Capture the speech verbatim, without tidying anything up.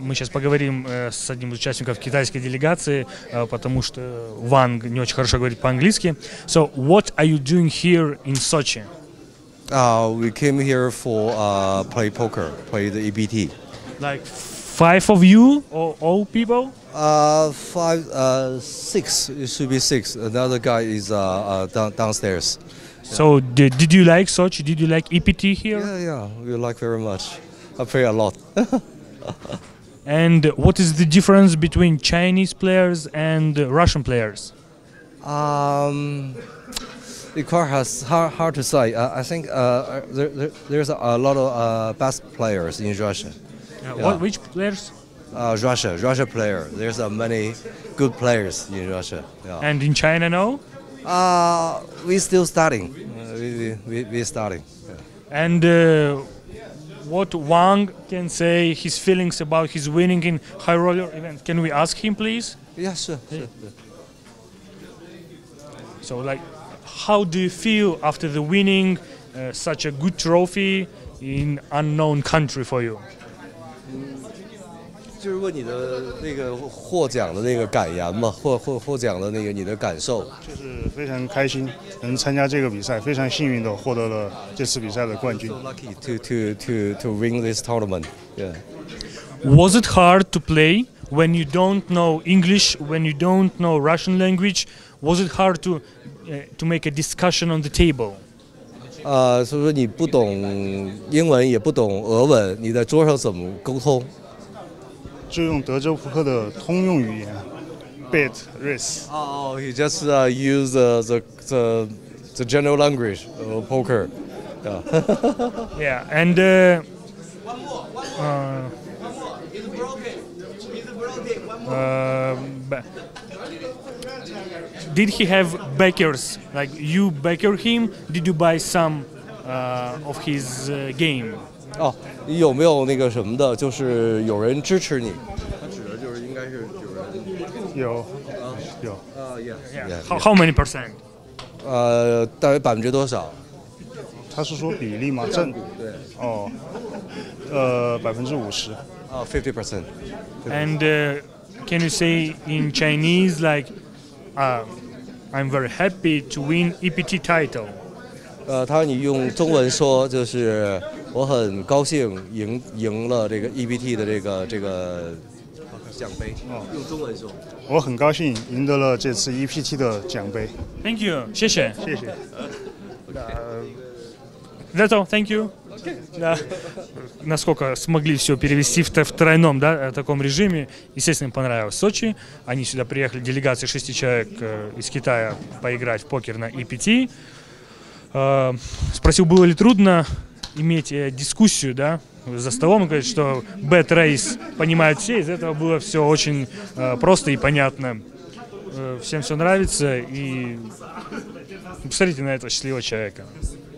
мы сейчас поговорим э, с одним из участников китайской делегации, э, потому что Ванг не очень хорошо говорит по-английски. So, what are you doing here in Sochi? Uh, we came here for uh, play poker, play the E P T. Like five of you or all people? Uh, five, uh, six. It should be six. Another guy is uh, uh, down, downstairs. So, did, did you like Sochi? Did you like E P T here? Yeah, yeah, we like very much. I play a lot. And what is the difference between Chinese players and Russian players? Um, it quite has hard, hard to say. Uh, I think uh, there, there, there's a, a lot of uh, best players in Russia. Uh, Yeah. what, which players? Uh, Russia, Russia player. There's uh, many good players in Russia. Yeah. And in China, no? Uh, we still starting. Uh, we we we starting. Yeah. And uh, what Wang can say his feelings about his winning in high roller event? Can we ask him, please? Yeah, sure, sure. So, like, how do you feel after the winning uh, such a good trophy in unknown country for you? 就是问你的那个获奖的那个感言嘛，获获获奖的那个你的感受。 就是非常开心能参加这个比赛，非常幸运的获得了这次比赛的冠军。 So lucky to to to to win this tournament. Yeah. Was it hard to play when you don't know English, when you don't know Russian language? Was it hard to uh, to make a discussion on the table? 呃，所以说你不懂英文也不懂俄文，你在桌上怎么沟通？ 就用德州扑克的通用语言 ，bet raise。 哦、oh, you just uh, use uh, the the the general language of poker. Yeah. Yeah, and uh, uh, uh, ba- did he have backers? Like you backer him? Did you buy some uh, of his uh, game? 哦，你有没有那个什么的？就是有人支持你？他指的就是应该是有人。 有，有。 啊 ，yeah Yeah. How, how many percent? 呃，大约百分之多少？ 他是说比例吗？正对。 哦，呃，百分之五十。 啊 ，fifty percent. And uh, can you say in Chinese like, uh, "I'm very happy to win E P T title"? 呃，他你用中文说就是我很高兴赢赢了这个 E P T 的这个这个奖杯。哦，用中文说。 我很高兴赢得了这次 E P T 的奖杯。 Thank you. 谢谢。 谢谢。 That's all. Thank you. Да. Насколько смогли все перевести в, в тройном, да, таком режиме. Естественно, им понравилось Сочи. Они сюда приехали, делегация шести человек э, из Китая, поиграть в покер на И Пи Ти. Э, спросил, было ли трудно иметь э, дискуссию, да, за столом. Он говорит, что bet race понимают все, из этого было все очень э, просто и понятно. Э, всем все нравится, и посмотрите на этого счастливого человека.